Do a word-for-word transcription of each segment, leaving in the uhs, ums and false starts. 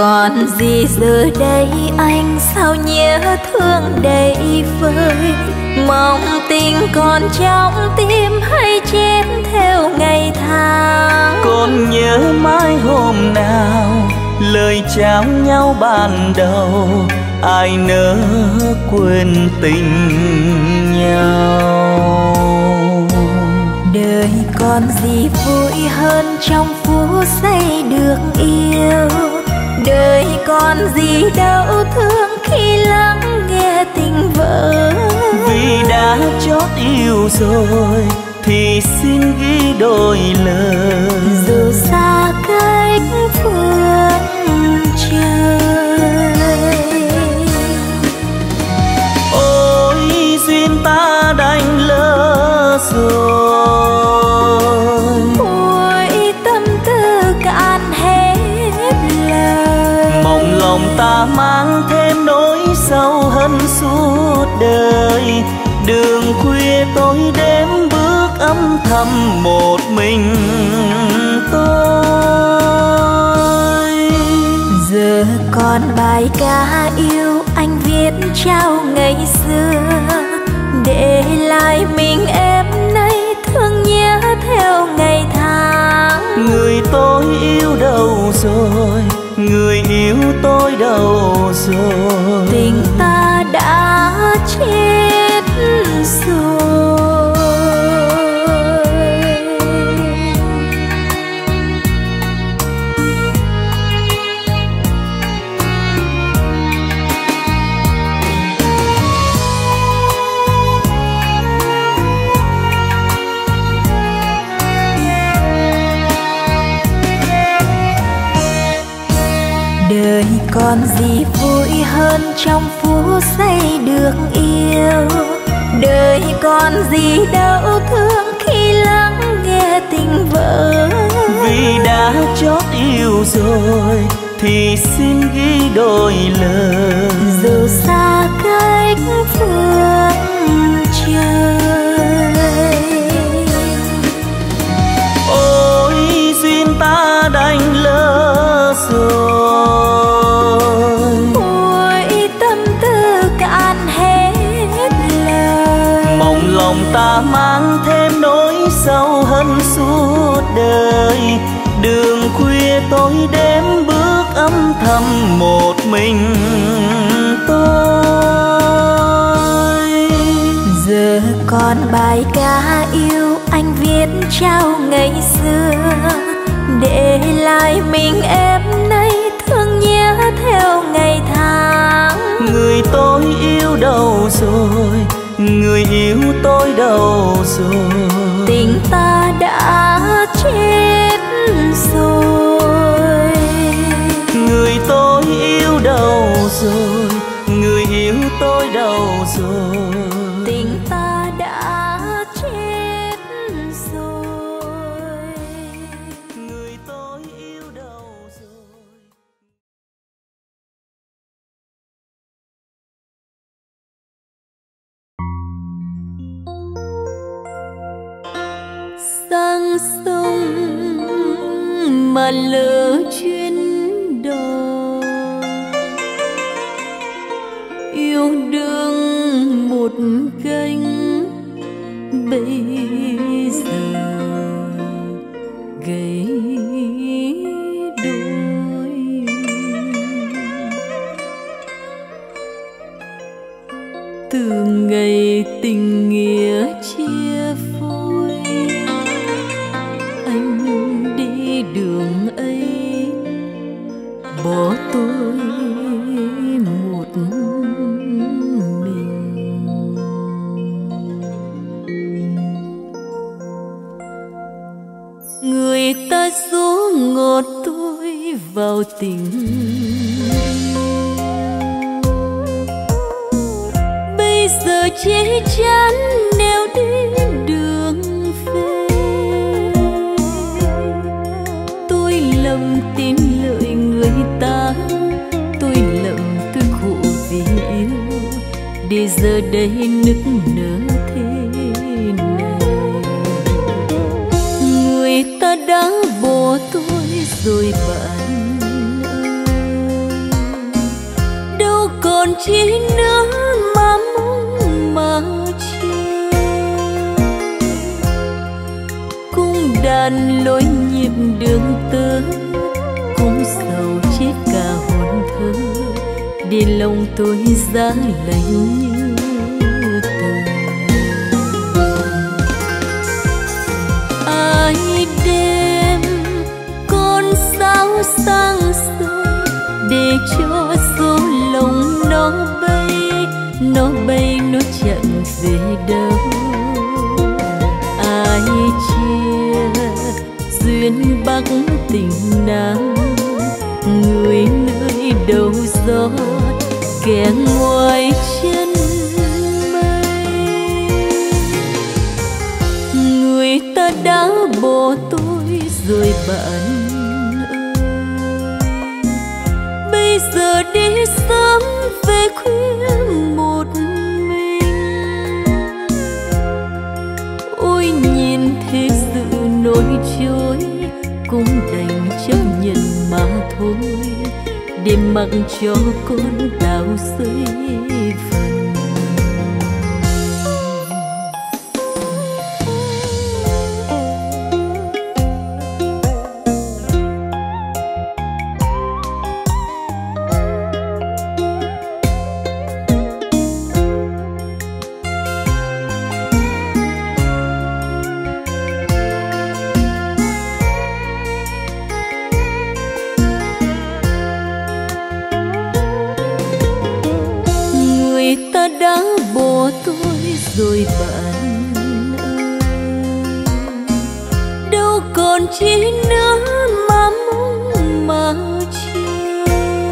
còn gì giờ đây anh sao nhớ thương đầy vơi, mong tình còn trong tim hay chết theo ngày tháng. Còn nhớ mãi hôm nào lời chào nhau ban đầu, ai nỡ quên tình nhau. Đời còn gì vui hơn trong phút giây được yêu, đời còn gì đau thương khi lắng nghe tình vỡ. Vì đã chót yêu rồi thì xin ghi đôi lời, dù xa cách phương trời. Ôi duyên ta đành lỡ rồi, ôi tâm tư cạn hết lời. mong lòng ta mang thêm nỗi sâu hận suốt đời. Đường khuya tối đêm bước âm thầm một mình tôi. Giờ còn bài ca yêu anh viết trao ngày xưa, để lại mình em nay thương nhớ theo ngày tháng. Người tôi yêu đâu rồi, người yêu tôi đâu rồi, Tình ta đã chết rồi. Đời còn gì vui hơn trong phút giây được yêu, đời còn gì đau thương khi lắng nghe tình vỡ. Vì đã chót yêu rồi thì xin ghi đôi lời, dù xa cách phương trời. ôi duyên ta đành lỡ rồi, ôi tâm tư cạn hết lời. mong lòng ta mang thêm nỗi sâu hận suốt đời. Đường khuya tối đêm bước âm thầm một mình tôi. Giờ còn bài ca yêu anh viết trao ngày xưa, để lại mình em nay thương nhớ theo ngày tháng. Người tôi yêu đâu rồi, người yêu tôi đâu rồi, Tình ta đã chết rồi. người tôi yêu đâu rồi, người yêu tôi đâu rồi, Tình ta đã chết rồi. người tôi yêu đâu rồi. Sang sông mà lỡ chuyến đò, yêu đương một cánh bây giờ gầy đôi. Từ ngày tình nghĩa chia phôi, anh đi đường ấy bỏ tôi một mình. Người ta dỗ ngọt tôi vào tình, bây giờ chê chán nẻo đi đường về. Tôi lầm tin lời người ta, tôi lầm tôi khổ vì yêu, để giờ đây nức nở thế này. Người ta đã bỏ tôi rồi bạn ơi, còn chi nữa mà mong mà chờ. Cung đàn lối nhịp đường tơ, cũng sầu chết cả hồn thơ, để lòng tôi giá lạnh như tờ. Ai đêm con sao sang soi, để cho số lòng nó bay, nó bay nó chẳng về đâu. Ai chia duyên bắc tình nam, người nơi đầu gió kẻ ngoài chân mây. Người ta đã bỏ tôi rồi bạn ơi, bây giờ đi sớm về khuya một mình. Ôi nhìn thế sự nổi trôi, cũng đành chấp nhận mà thôi, để mặc cho con đào xây phần. Đã bỏ tôi rồi bạn ơi, đâu còn chi nữa mà mong mà chờ.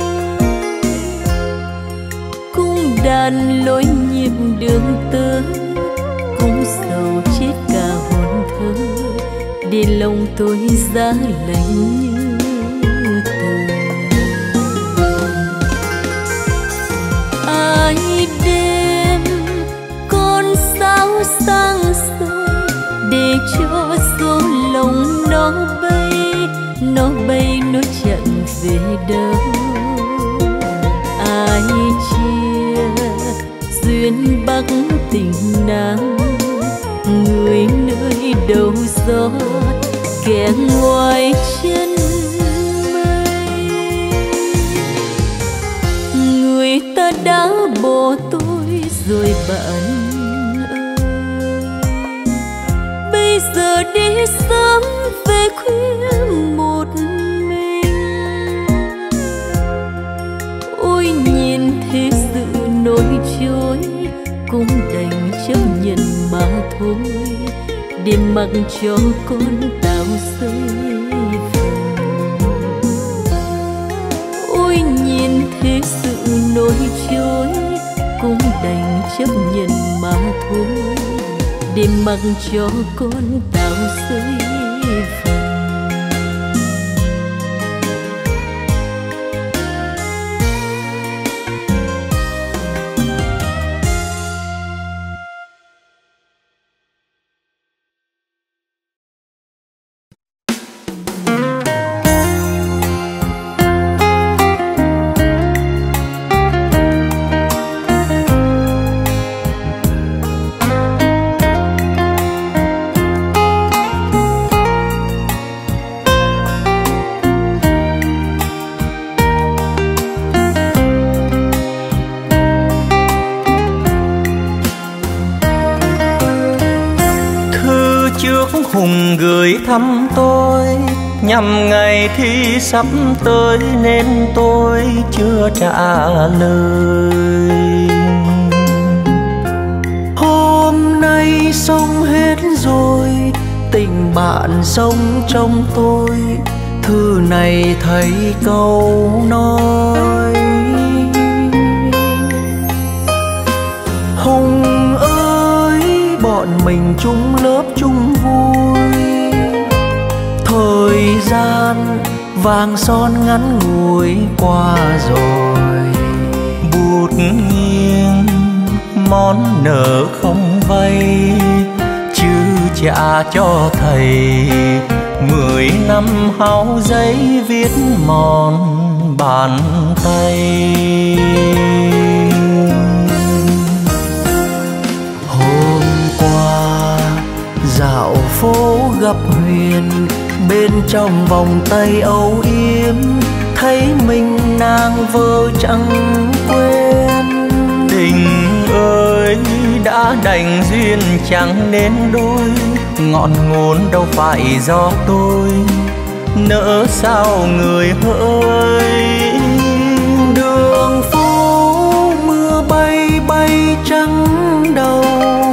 Cung đàn lối nhịp đường tơ, cũng sầu chết cả hồn thơ, để lòng tôi giá lạnh như tờ. Ai đêm con sao sang soi, để cho số lòng nó bay, nó bay nó chẳng về đâu. Ai chia duyên bắc tình nam, người nơi đầu gió kẻ ngoài chân mây. Người ta đã bỏ tôi rồi bạn ơi, bây giờ đi sớm về khuya một mình. Ôi nhìn thế sự nổi trôi, cũng đành chấp nhận mà thôi, để mặc cho con tạo xây phần. Ôi nhìn thế sự nổi trôi, cũng đành chấp nhận mà thôi, để mặc cho con tạo xây phần. Hùng gửi thăm tôi nhằm ngày thi sắp tới, nên tôi chưa trả lời. Hôm nay xong hết rồi, tình bạn sống trong tôi, thư này thấy câu nói. Hùng ơi, bọn mình chung lớp chung vui, thời gian vàng son ngắn ngủi qua rồi. Bút nghiêng món nợ không vay, chứ trả cho thầy mười năm hao giấy viết mòn bàn tay. gặp Huyền, bên trong vòng tay âu yếm thấy mình nàng vợ chẳng quên. Tình ơi đã đành duyên chẳng nên đôi, ngọn nguồn đâu phải do tôi, nỡ sao người hỡi. Đường phố mưa bay bay trắng đầu,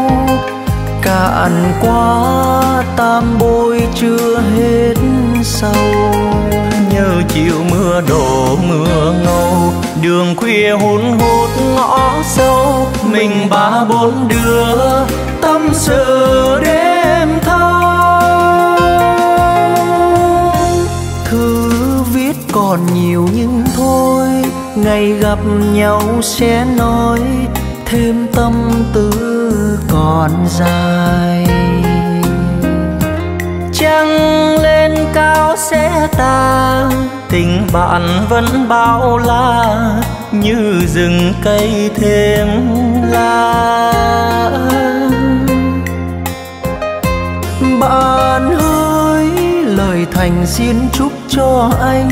cạn quá tam bôi chưa hết sầu. Nhớ chiều mưa đổ mưa ngâu, đường khuya hun hút ngõ sâu, mình ba bốn đứa tâm sự đêm thâu. Thư viết còn nhiều nhưng thôi, ngày gặp nhau sẽ nói, thêm tâm tư còn dài. Trăng lên cao sẽ tàn, tình bạn vẫn bao la, như rừng cây thêm lá. Bạn ơi lời thành xin chúc cho anh,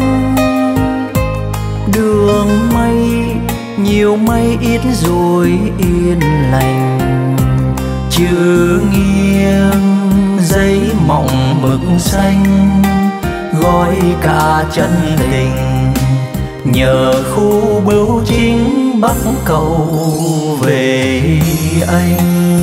đường mây nhiều mây ít rồi yên lành. Chữ nghiêng giấy mỏng mực xanh, gói cả chân tình, nhờ khu bưu chính bắc cầu về anh.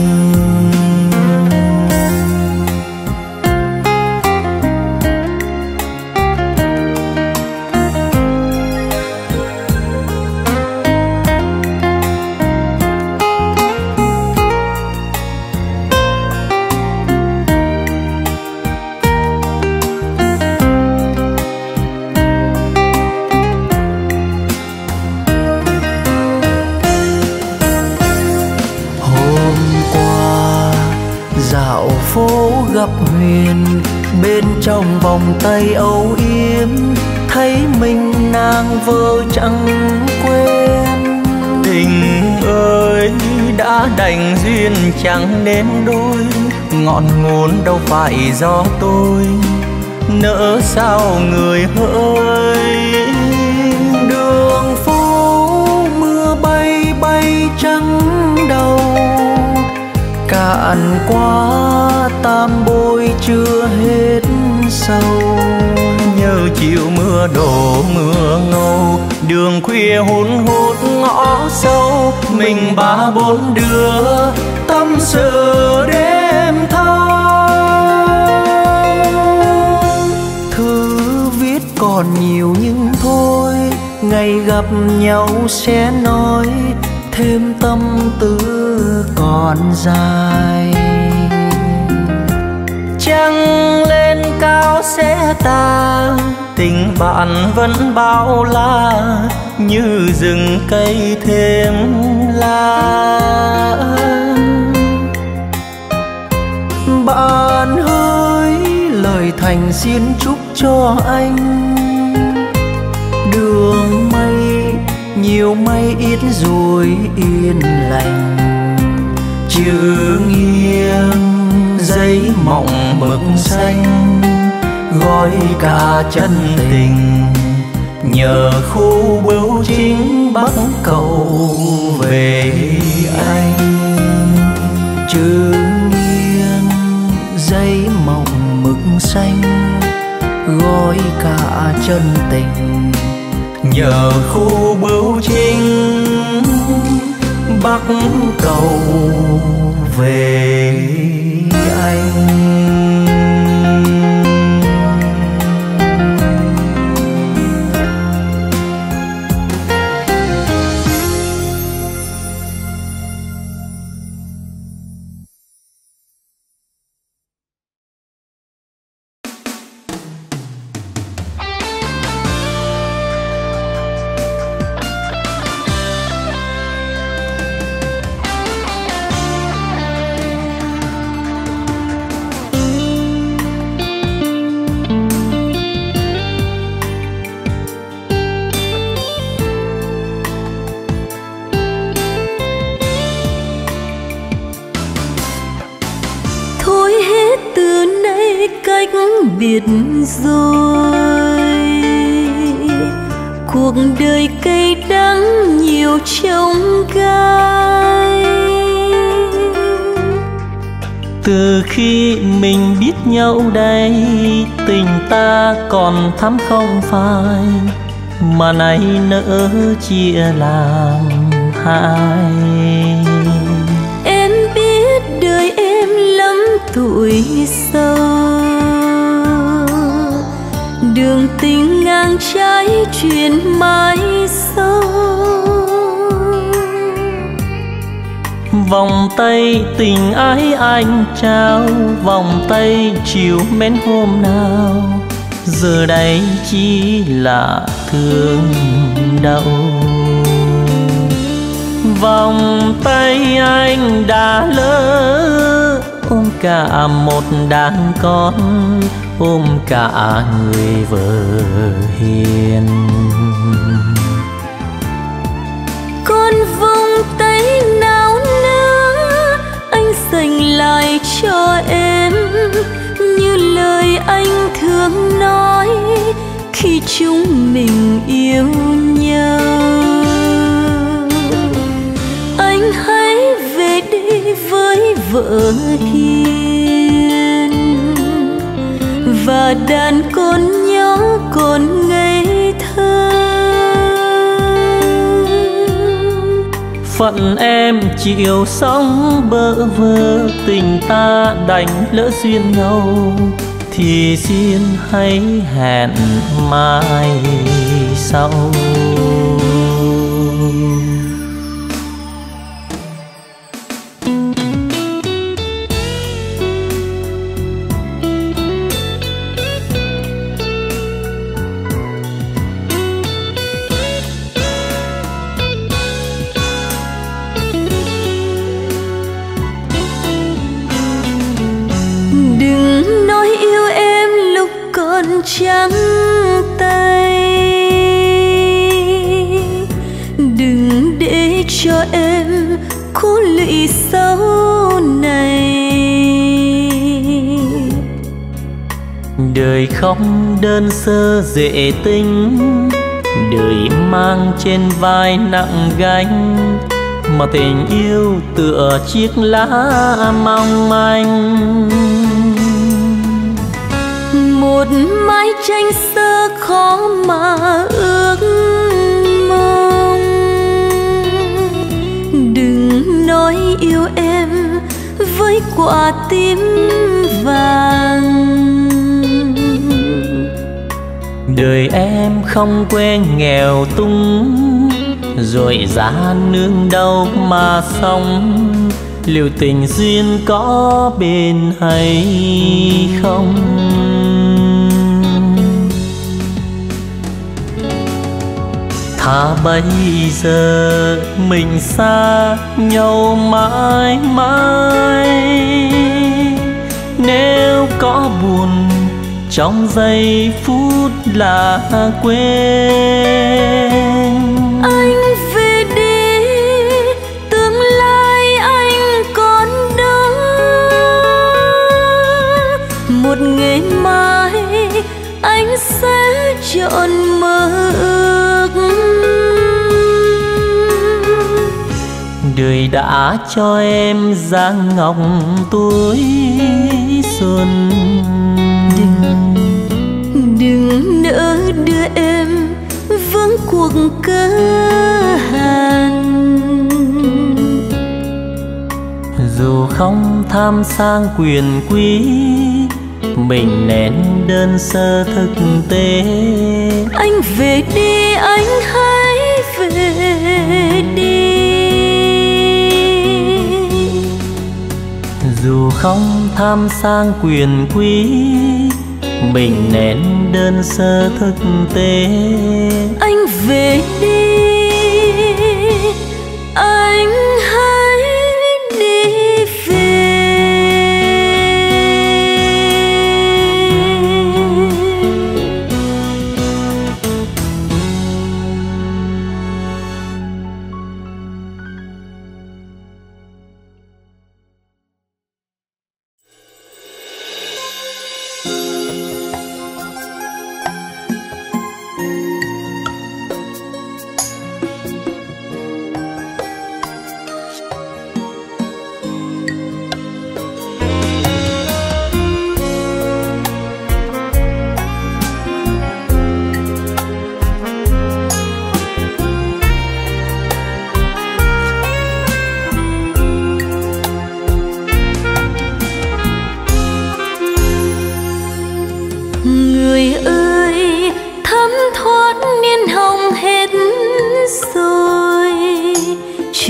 Gặp Huyền, bên trong vòng tay âu yếm thấy mình nàng vợ chẳng quên. Tình ơi đã đành duyên chẳng nên đôi, ngọn nguồn đâu phải do tôi, nỡ sao người hỡi. Đường phố mưa bay bay trắng đầu, cạn quá tam bôi chưa hết sầu. Nhớ chiều mưa đổ mưa ngâu, đường khuya hun hút ngõ sâu, mình ba bốn đứa tâm sự đêm thâu. Thư viết còn nhiều nhưng thôi, ngày gặp nhau sẽ nói, thêm tâm tư còn dài. Trăng lên cao sẽ tàn, tình bạn vẫn bao la, như rừng cây thêm lá. Bạn ơi lời thành xin chúc cho anh, đường mây nhiều mây ít rồi yên lành. Chữ nghiêng giấy mỏng mực xanh, gói cả chân tình, nhờ khu bưu chính bắc cầu về anh. Chữ nghiêng giấy mỏng mực xanh, gói cả chân tình, nhờ khu bưu chính bắc cầu về anh. cách biệt rồi. Cuộc đời cay đắng nhiều chông gai. Từ khi mình biết nhau đây, tình ta còn thắm không phai, mà nay nỡ chia làm hai. Em biết đời em lắm tuổi sâu, đường tình ngang trái chuyện mãi sâu. Vòng tay tình ái anh trao, vòng tay chiều mến hôm nào, giờ đây chỉ là thương đau. Vòng tay anh đã lỡ ôm cả một đàn con, ôm cả người vợ hiền. Con vòng tay nào nữa anh dành lại cho em, như lời anh thường nói khi chúng mình yêu nhau. Anh hãy về đi với vợ hiền, và đàn con nhỏ còn ngây thơ. Phận em chịu sóng bơ vơ, tình ta đành lỡ duyên nhau, thì xin hãy hẹn mai sau. Đừng nói yêu em lúc còn trắng tay, đừng để cho em cố lụy sau này. Đời không đơn sơ dễ tính, đời mang trên vai nặng gánh, mà tình yêu tựa chiếc lá mong manh. Một mái tranh xưa khó mà ước mong, đừng nói yêu em với quả tim vàng. Đời em không quen nghèo túng, rồi giá nương đâu mà sống, liệu tình duyên có bên hay không. Thà bây giờ mình xa nhau mãi mãi, nếu có buồn trong giây phút là quên. Anh về đi, tương lai anh còn đó, một ngày mai anh sẽ chọn mơ ước. Đời đã cho em dáng ngọc tuổi xuân, Đừng, đừng nỡ đưa em vướng cuộc cơ hàn. Dù không tham sang quyền quý, mình nên đơn sơ thực tế. Anh về đi, anh hãy về đi. Dù không tham sang quyền quý, mình nên đơn sơ thực tế. Anh về đi, anh hãy đi về.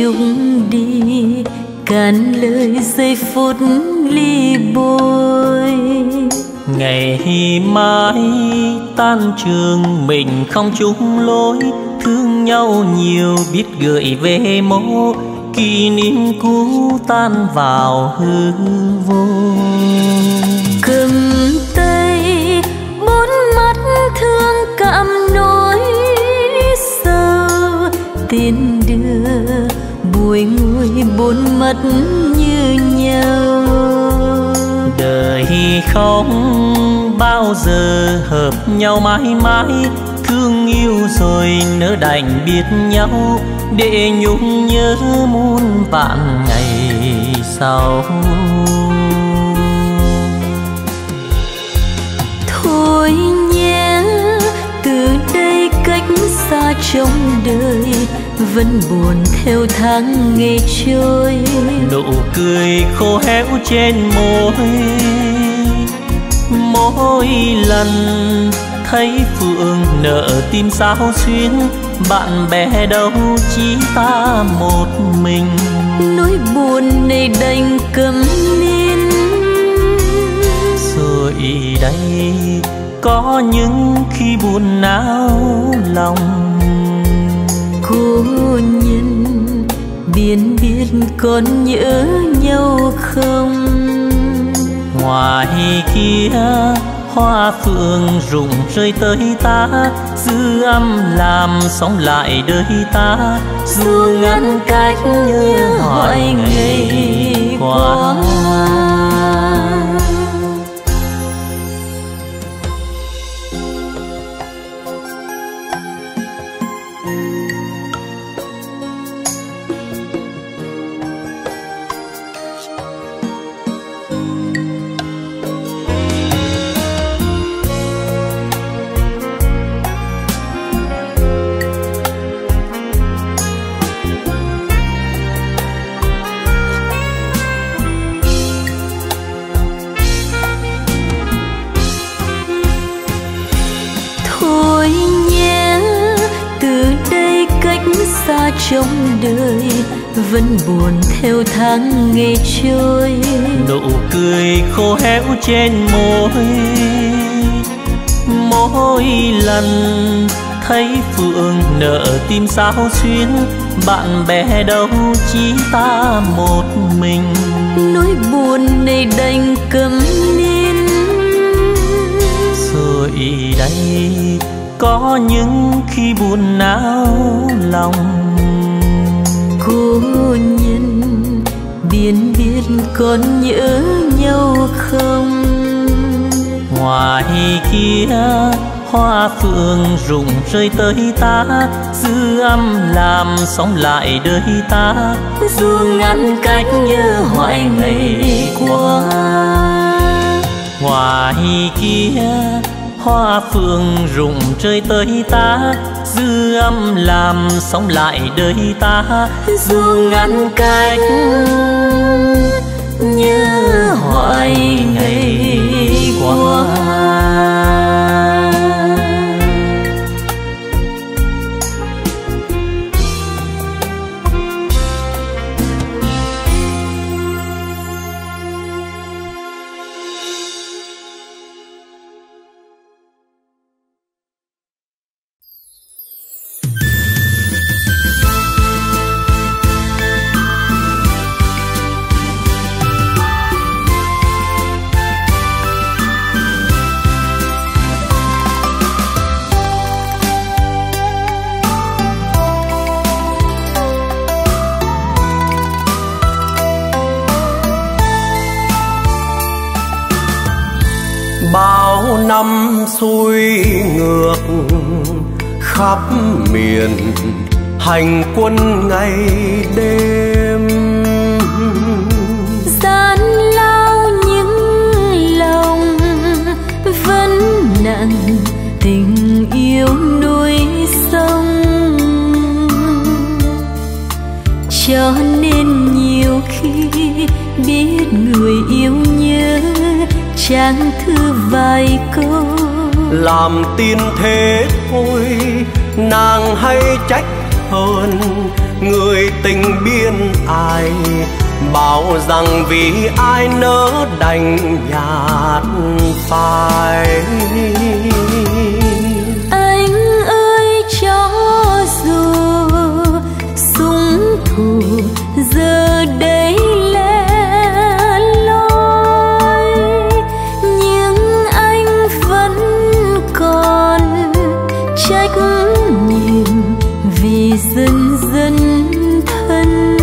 chung đi cạn lời giây phút ly bôi. Ngày mai tan trường mình không chung lối, thương nhau nhiều biết gửi về mô, kỷ niệm cũ tan vào hư vô. Cầm tay bốn mắt thương cảm nỗi sâu, tin đưa bùi ngùi bốn mắt như nhau. Đời không bao giờ hợp nhau mãi mãi, thương yêu rồi nỡ đành biết nhau, để nhung nhớ muôn vạn ngày sau. Thôi nhé, từ đây cách xa trong đời, vẫn buồn theo tháng ngày trôi. Nụ cười khô héo trên môi, mỗi lần thấy Phượng nợ tim sao xuyến, bạn bè đâu chỉ ta một mình. Nỗi buồn này đành câm nín, rồi đây có những khi buồn não lòng. Cô nhân biển biết còn nhớ nhau không? Ngoài kia hoa phượng rụng rơi tới ta, dư âm làm sống lại đời ta, dù ngăn cách như hỏi ngày qua. Trong đời vẫn buồn theo tháng ngày trôi. Nụ cười khô héo trên môi, mỗi lần thấy Phượng nợ tim sao xuyến, bạn bè đâu chỉ ta một mình. Nỗi buồn này đành câm nín, rồi đây có những khi buồn não lòng. Cô nhân biển biết còn nhớ nhau không? Ngoài kia hoa phượng rụng rơi tới ta, dư âm làm sống lại đời ta, dù ngăn cách như hoài ngày qua. Ngoài kia hoa phượng rụng rơi tới ta, dư âm làm sống lại đời ta, dù ngăn cách như hoài ngày qua. Bao năm xuôi ngược khắp miền, hành quân ngày đêm, gian lao những lòng vẫn nặng tình yêu núi sông. Cho nên nhiều khi biết người yêu nhớ, trang thư vài câu làm tin thế thôi, nàng hay trách hơn người tình biên ai, bảo rằng vì ai nỡ đành nhạt phai. Anh ơi cho dù súng thù giờ đây lẻ loi, nhưng anh vẫn còn trách nhiệm vì dân dân thân,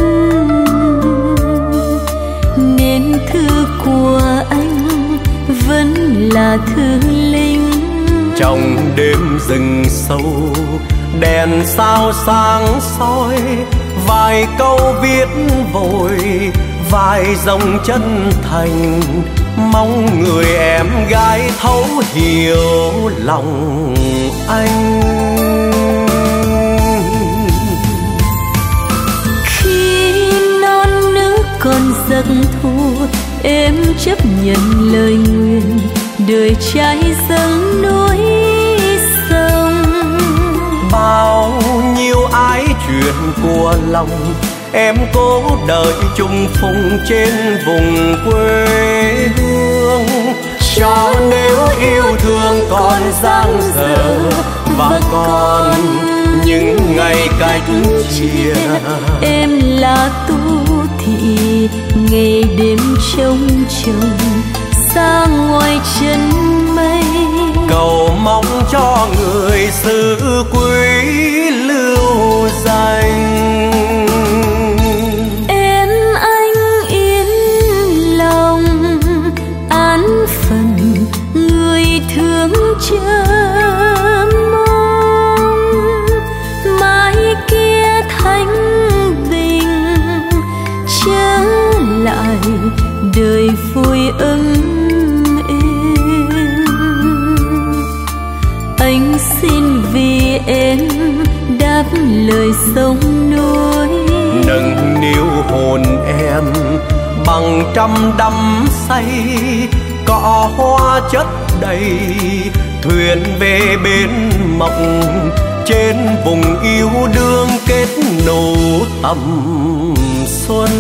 nên thư của anh vẫn là thư linh. Trong đêm rừng sâu đèn sao sáng soi, vài câu viết vội vài dòng chân thành, mong người em gái thấu hiểu lòng anh. Khi non nước còn giấc thu, em chấp nhận lời nguyền đời trai dâng núi sông. Bao nhiêu ái chuyện của lòng, em cố đợi chung phùng trên vùng quê hương. Cho nếu yêu thương còn dang dở và còn những ngày cách chia, em là tu thị ngày đêm trông trông xa ngoài chân mây. Cầu mong cho người xứ quý lưu danh. Em anh yên lòng an phận người thương chờ mong, mai kia thanh bình trở lại đời vui ấm êm. Anh xin vì em đáp lời sông núi, nâng niu hồn em bằng trăm đắm say. Cỏ hoa chất đầy thuyền về bên mộng, trên vùng yêu đương kết nối tầm xuân.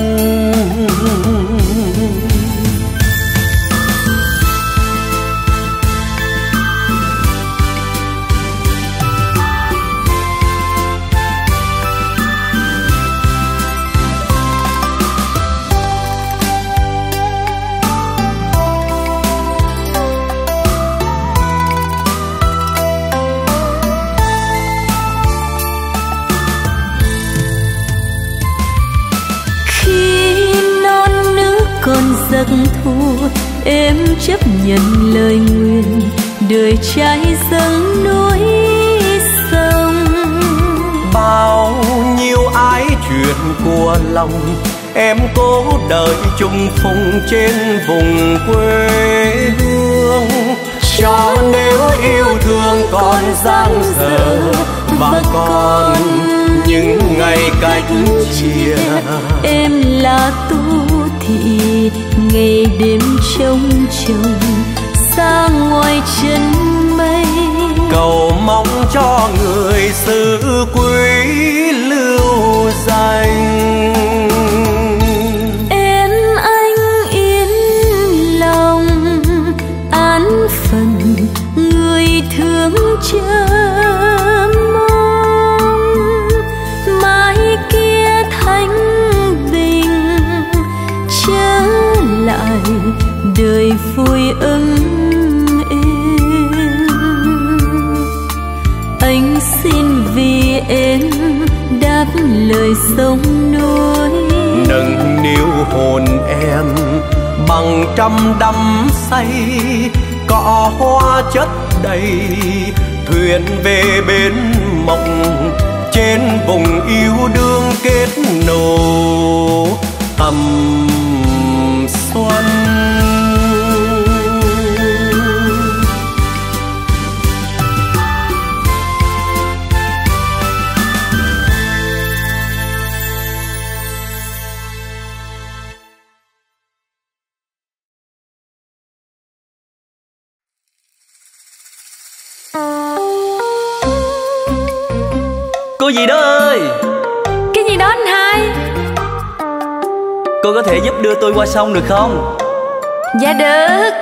giấc thu em chấp nhận lời nguyền đời trai dâng núi sông. Bao nhiêu ái chuyện của lòng em cố đợi chung phùng trên vùng quê hương. Cho nếu yêu thương còn dang dở và còn những ngày cách chia, em là tu thị ngày đêm trông trông xa ngoài chân mây. Cầu mong cho người xứ quý lưu danh. Em anh yên lòng an phận người thương chờ mong, mai kia thanh bình trở lại đời vui ấm êm. Anh xin vì em đáp lời sông núi, nâng niu hồn em bằng trăm đắm say. Cỏ hoa chất đầy thuyền về bên mộng, trên vùng yêu đương kết nối tầm xuân. Cô gì đó ơi! Cô có thể giúp đưa tôi qua sông được không? Dạ được.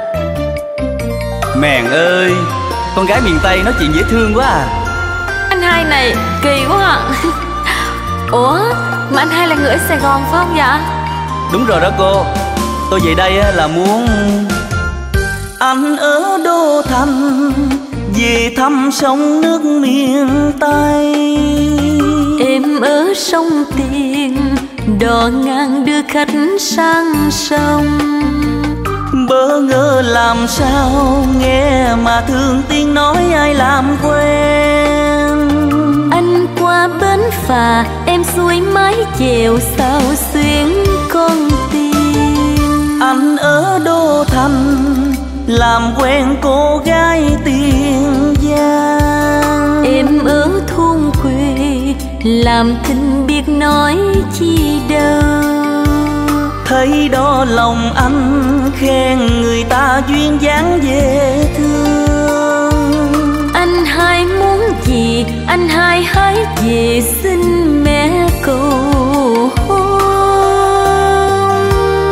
Mèn ơi, con gái miền Tây nói chuyện dễ thương quá à. Anh hai này kỳ quá à. Ủa, mà anh hai là người ở Sài Gòn phải không dạ? Đúng rồi đó cô. Tôi về đây là muốn... Anh ở Đô Thành, về thăm sông nước miền Tây. Em ở sông Tiền, đò ngang đưa khách sang sông. Bỡ ngỡ làm sao nghe mà thương tiếng nói ai làm quen. Anh qua bến phà, em xuôi mái chèo sao xuyến con tim. Anh ở Đô Thành, làm quen cô gái Tiền Giang. Em ở thôn quê, làm thinh biết nói chi đâu. Thấy đó lòng anh khen người ta duyên dáng dễ thương. Anh hai muốn gì, anh hai hãy về xin mẹ cầu hôn.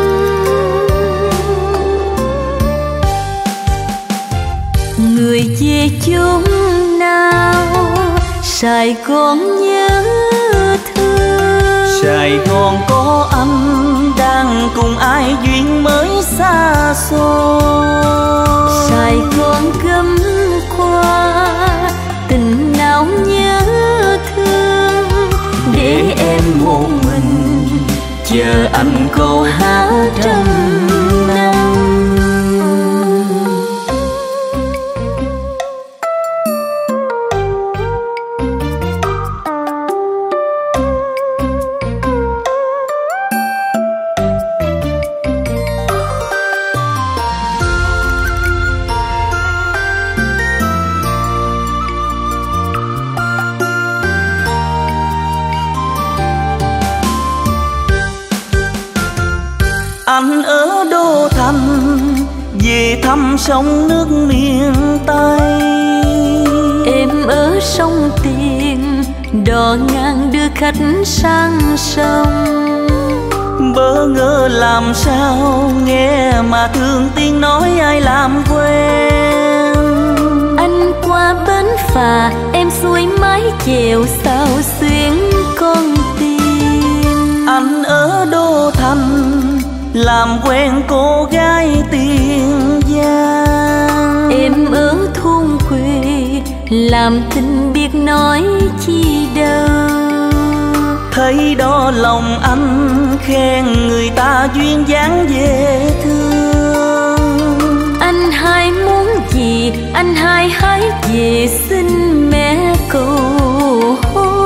Người về chốn nào, Sài Gòn nhớ thương. Sài Gòn có anh đang cùng ai duyên mới xa xôi. Sài Gòn gấm qua tình nào nhớ thương. Để em một mình chờ anh câu hát trăm năm. Anh ở Đô Thành, về thăm sông nước miền Tây. Em ở sông Tiền, đò ngang đưa khách sang sông. Bỡ ngỡ làm sao nghe mà thương tiếng nói ai làm quen. Anh qua bến phà, em xuôi mái chèo sao xuyến con tim. Anh ở Đô Thành, làm quen cô gái Tiền Giang. Em ở thôn quê, làm thinh biết nói chi đâu. Thấy đó lòng anh khen người ta duyên dáng dễ thương. Anh hai muốn gì, anh hai hãy về xin mẹ cầu hôn.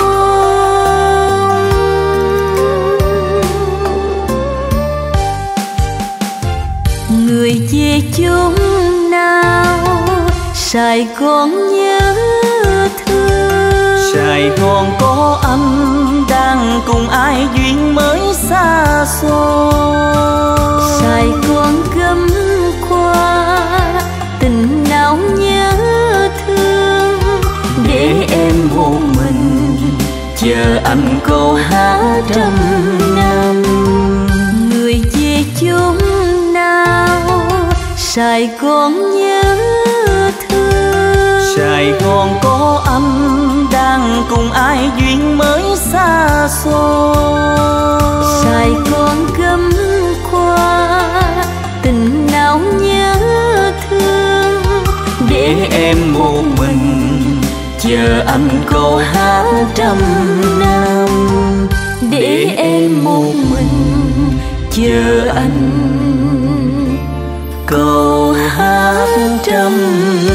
Người về chốn nào, Sài Gòn nhớ thương. Sài Gòn có anh đang cùng ai duyên mới xa xôi. Sài Gòn gấm qua tình nào nhớ thương. Để em một mình chờ anh câu hát trăm năm. Người về chốn nào, Sài Gòn nhớ thương. Sài Gòn có anh đang cùng ai duyên mới xa xôi. Sài Gòn gấm qua tình nào nhớ thương. Để em một mình chờ anh câu hát trăm năm. Để em một mình chờ anh câu hát trăm